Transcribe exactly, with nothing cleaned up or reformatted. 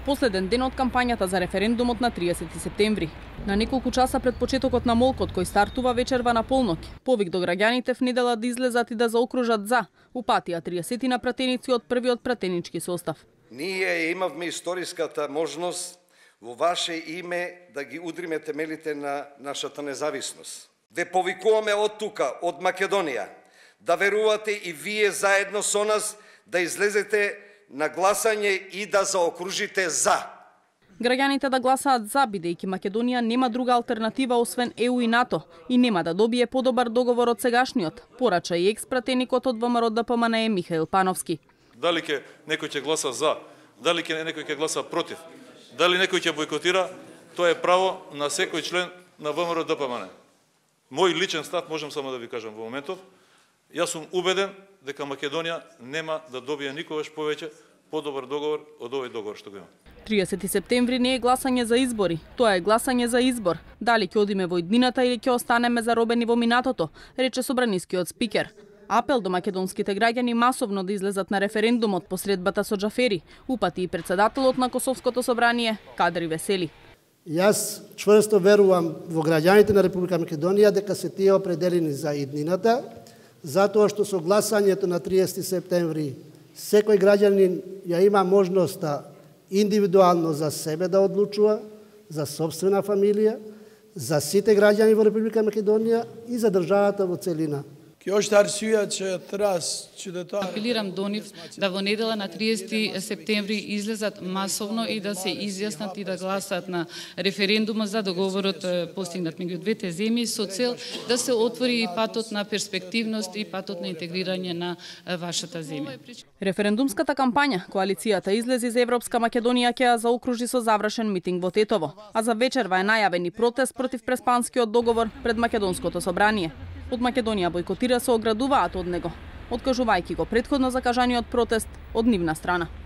Последен ден од кампањата за референдумот на триесети септември. На неколку часа пред почетокот на молкот кој стартува вечерва на полноќ, повик до граѓаните в недела да излезат и да заокружат за, упатија триесетина пратеници од првиот пратенички состав. Ние имавме историската можност во ваше име да ги удриме темелите на нашата независност. Ве повикуваме од тука, од Македонија, да верувате и вие заедно со нас да излезете на гласање и да заокружите за. Граѓаните да гласаат за, бидејќи Македонија нема друга алтернатива освен Е У и НАТО и нема да добие подобар договор од сегашниот, порача и екс-пратеникот од ВМРО Д П М Н Е Михаил Пановски. Дали ќе некој ќе гласа за, дали ќе некој ќе гласа против, дали некој ќе бойкотира, тоа е право на секој член на ВМРО Д П М Н. Мој личен став можам само да ви кажам во моментов. Јас сум убеден дека Македонија нема да добие никогаш повеќе подобар договор од овој договор што го има. триесети септември не е гласање за избори, тоа е гласање за избор. Дали ќе одиме во иднината или ќе останеме заробени во минатото, рече собранискиот спикер. Апел до македонските граѓани масовно да излезат на референдумот по средбата со Џафери, упати и председателот на Косовското собрание Кадри Весели. Јас чврсто верувам во граѓаните на Република Македонија дека се тие определени за иднината, затоа што со гласањето на триесети септември секој граѓанин ја има можноста индивидуално за себе да одлучува, за собствена фамилија, за сите граѓани во Република Македонија и за државата во целина. Апелирам до нив да во недела на триесети септември излезат масовно и да се изјаснат и да гласат на референдумот за договорот постигнат меѓу двете земји со цел да се отвори и патот на перспективност и патот на интегрирање на вашата земја. Референдумската кампања коалицијата излези за Европска Македонија ќе ја заокружи со завршен митинг во Тетово, а за вечерва е најавен и протест против преспанскиот договор пред Македонското собрание. Од Македонија бойкотира се оградуваат од него, откажувајќи го претходно закажаниот протест од нивна страна.